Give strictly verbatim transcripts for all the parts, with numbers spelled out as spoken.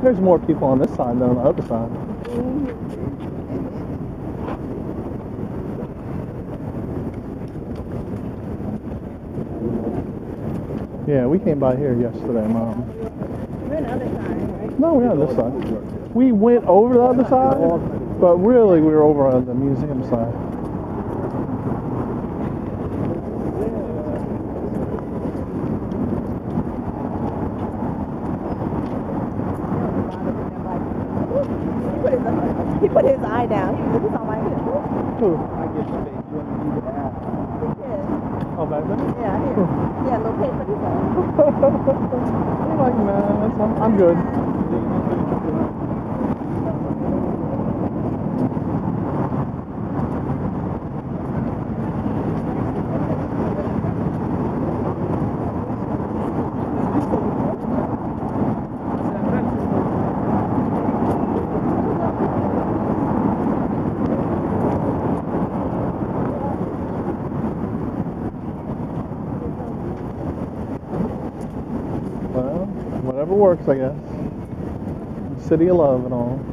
There's more people on this side than on the other side. Yeah, we came by here yesterday, Mom. We're on the other side, right? No, we're on this side. We went over the other side, but really we were over on the museum side. He put his eye down. He was on my head. Who? I get the big one to do that. Oh, back there? Yeah, here. Yeah, little pay for this one. You're like, nah, that's, I'm, I'm good. Well, whatever works, I guess. City of love and all.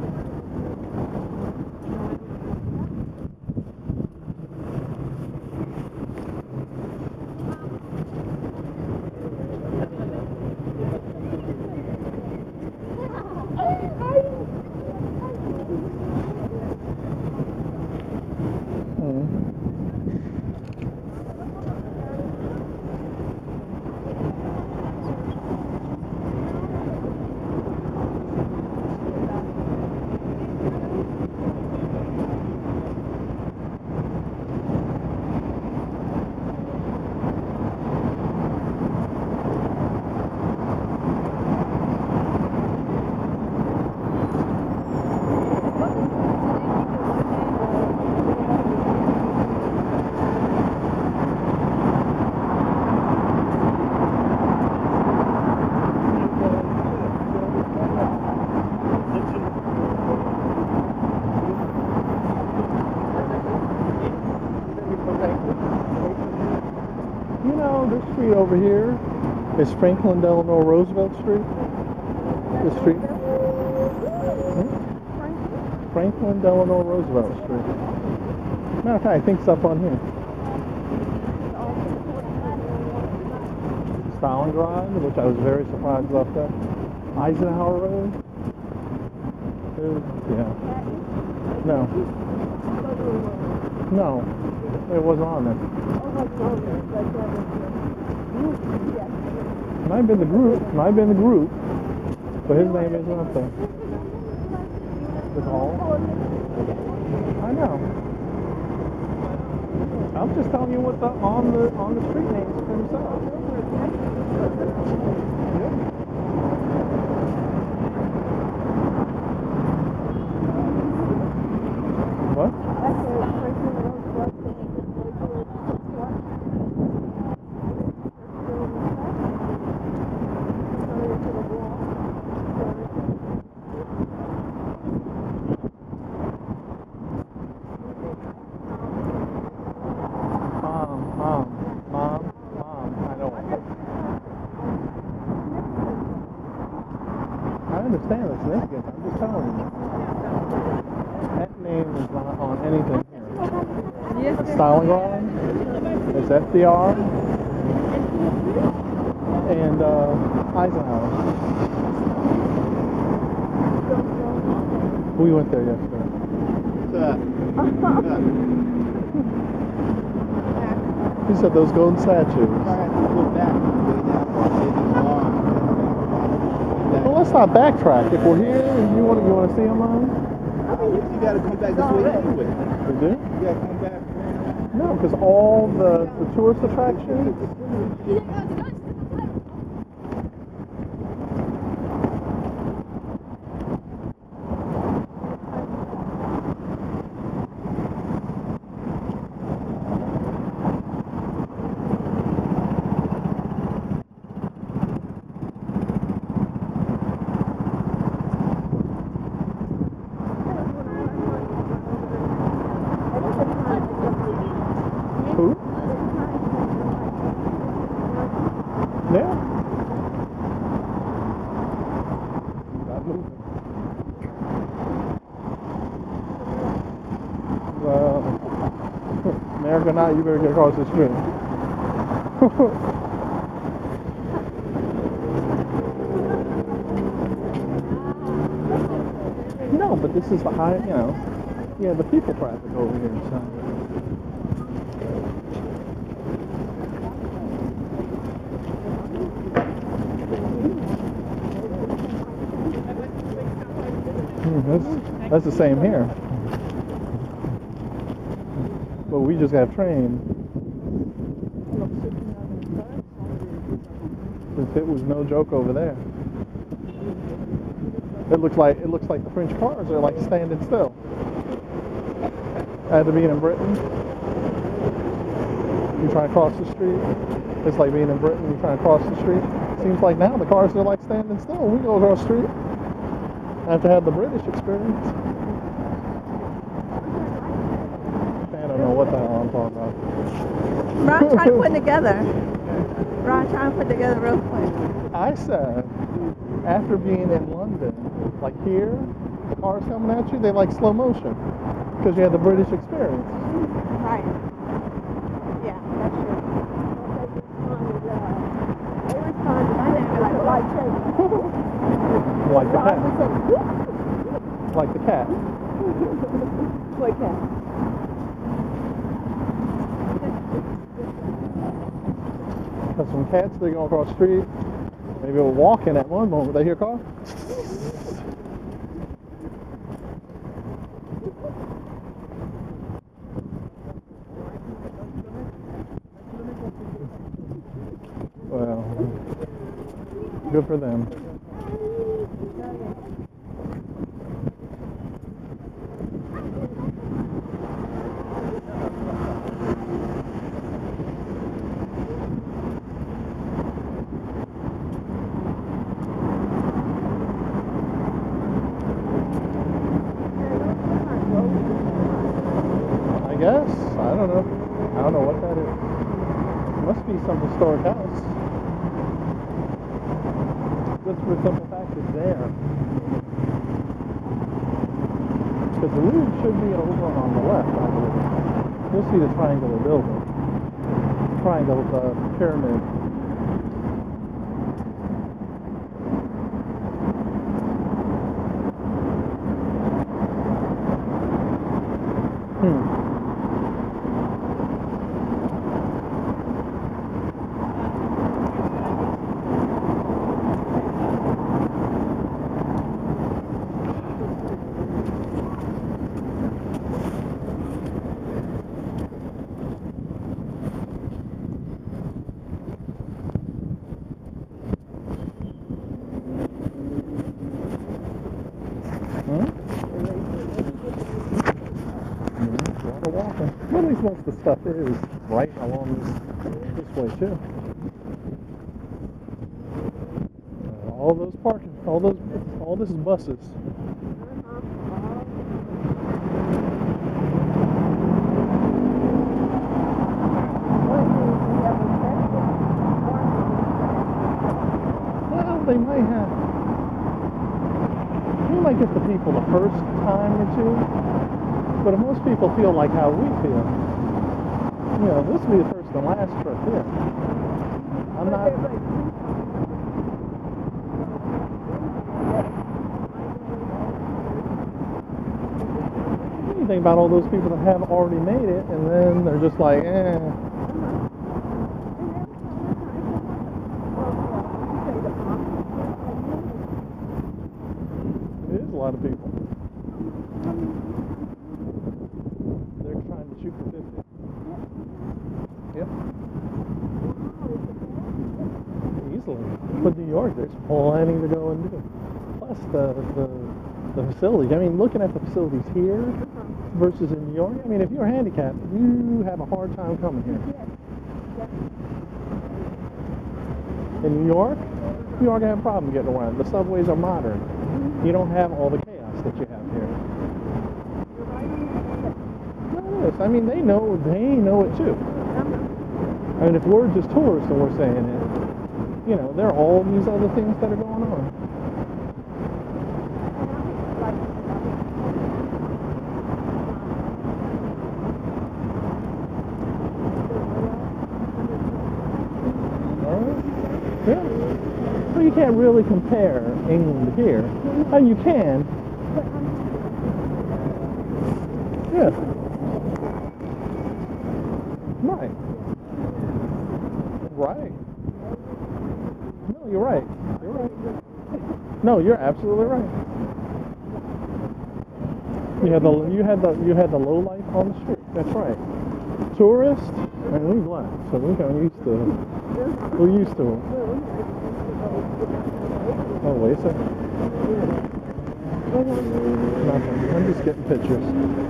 You know, this street over here is Franklin Delano Roosevelt Street. This street. Hmm? Franklin Delano Roosevelt Street. Matter of fact, I think it's up on here. Stalingrad, which I was very surprised about that. Eisenhower Road. There's, yeah. No. No. It wasn't on there. Might have been the group. Might have been the group. But his name isn't up there. The hall. I know. I'm just telling you what the on the on the street names for themselves. Yeah. What? Mom, mom, mom, mom, I don't. I understand the significance. I'm just telling you. That name is not on anything here. It's Stalingrad. It's F D R. And uh, Eisenhower. We went there yesterday. He said those golden statues. Well, let's not backtrack. If we're here, you want to you want to see them, Mom? You gotta come back this way anyway. We do? You gotta come back. No, because all the, the tourist attractions. Who? Yeah. Not moving. or not, you better get across the street. No, but this is the high, you know, yeah, the people traffic over here, so. Hmm, that's, that's the same here. But we just got trained. Since it was no joke over there. It looks like it looks like the French cars are like standing still. After being in Britain, you try to cross the street. It's like being in Britain, you trying to cross the street. Seems like now the cars are like standing still. We go across the street. I have to have the British experience. I don't know what the hell I'm talking about. Ron trying to put it together. Ron trying to put it together real quick. I said, after being in London, like here, the cars coming at you, they like slow motion. Because you have the British experience. Right. Yeah, that's true. They respond to my name like light chasing. Like the cat. Like the cat. Toy cat. Because some cats, they go across the street. Maybe they're walking at one moment. They hear a car. Well, good for them. I guess. I don't know. I don't know what that is. Must be some historic house. Just for the simple fact it's there. Because the Louvre should be over on the left, I believe. You'll see the triangular building. Triangle, uh, pyramid. Hmm. Well, at least most of the stuff is right along this, this way too. Uh, all those parking, all those, all this is buses. Well, they might have. You might get the people the first time or two. But if most people feel like how we feel, you know, this will be the first and last trip here. I'm not. What do you think about all those people that have already made it, and then they're just like, eh. It is a lot of people. Shoot for fifty. Yep. Easily. But New York, there's plenty to go and do. Plus the, the the facilities. I mean, looking at the facilities here versus in New York, I mean, if you're handicapped, you have a hard time coming here. In New York, New York have a problem getting around. The subways are modern. You don't have all the chaos that you have here. I mean, they know, they know it too. I mean, if we're just tourists and we're saying it, you know, there are all these other things that are going on. Yeah. Well, you can't really compare England to here. And you can. Yeah. Right. Right. No, you're right. You're right. No, you're absolutely right. You had the you had the you had the low life on the street. That's right. Tourists, and we black, so we kind of used to we're used to them. Oh, wait a second. Nothing. I'm just getting pictures.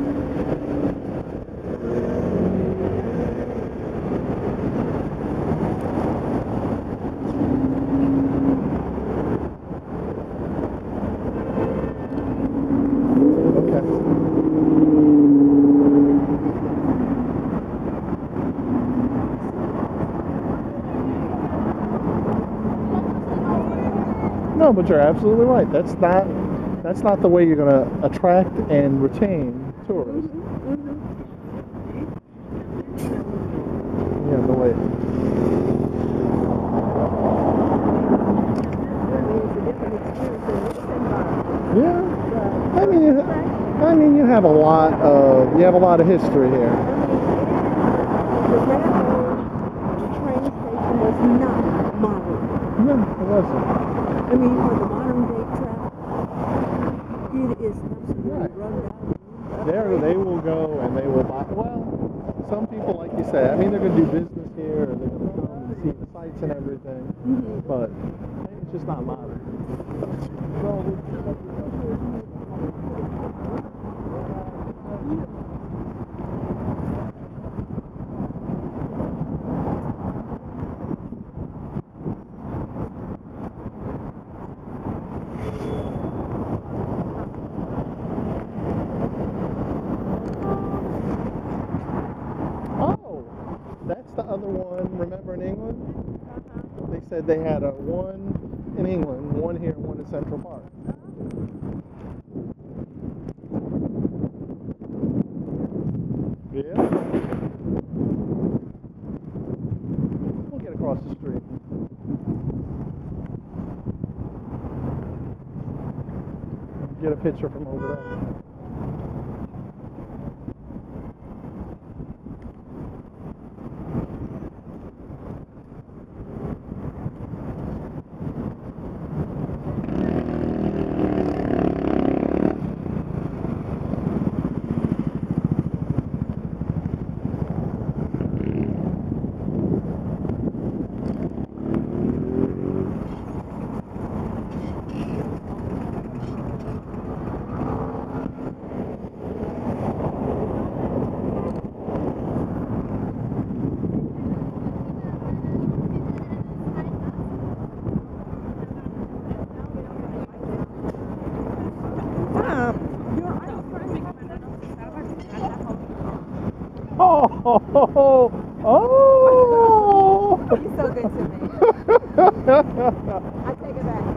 No, but you're absolutely right. That's not that's not the way you're going to attract and retain tourists. Yeah, the way. Yeah. I mean, you, I mean, you have a lot of you have a lot of history here. The train station was not modern. No, it wasn't. I mean, for the modern day traffic, it is absolutely Right. run down. There, they will go and they will buy. Well, some people, like you said, I mean, they're going to do business here, or they're going to come and see the sights and everything. Mm-hmm. But it's just not modern. Oh, that's the other one. Remember in England? They said they had a one in England, one here, and one in Central Park. Yeah. We'll get across the street. Get a picture from over there. Oh, oh, oh. You're so good to me. I take it back.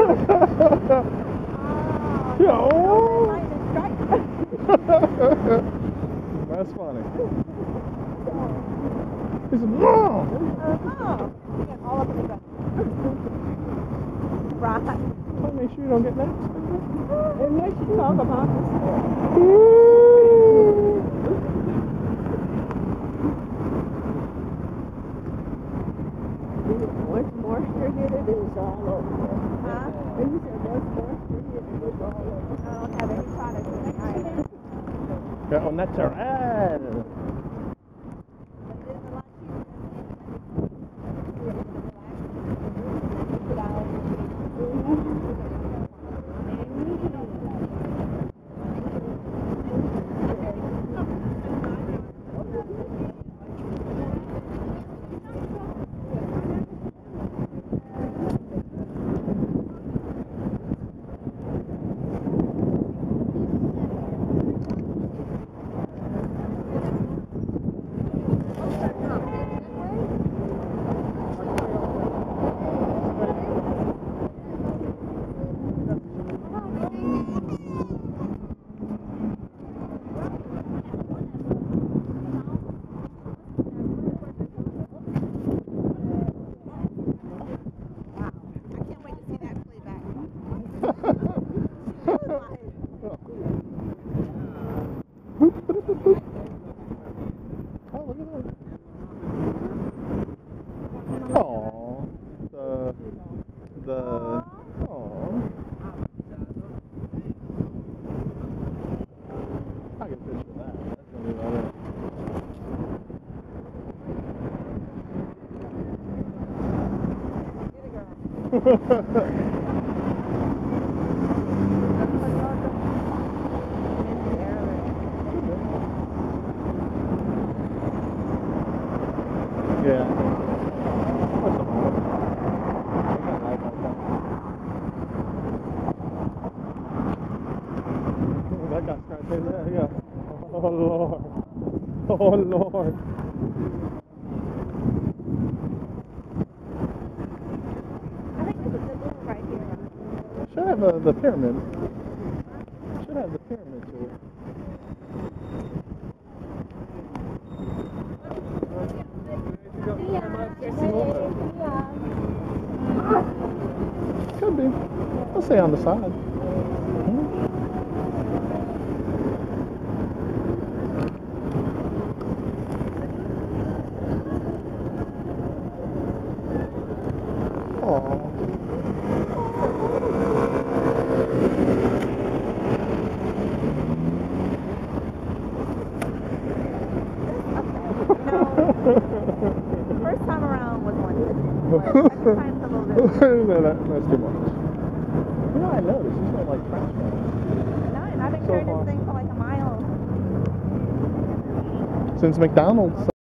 Yeah, oh. Lightning strike. That's funny. He said, Mom! Uh-huh. Yeah, all up in the back. Right. Well, make sure you don't get next. And let's talk about this. Once moisture hit it, it was all over. Huh? And you said once moisture hit it, it was all over. I don't have any products in the island. Yeah, on that terrain. Yeah. That got scratched in there, yeah. Oh Lord. Oh Lord. I think this is the blue right here. Should have uh, the pyramid. Should have the pyramid to it. Could be. I'll say on the side. Hmm. First time around was one thing, but second time's a little bit. No, that, that's too much. You know, I noticed you smell like trash bags. No, and I've been So carrying far. this thing for like a mile. Since McDonald's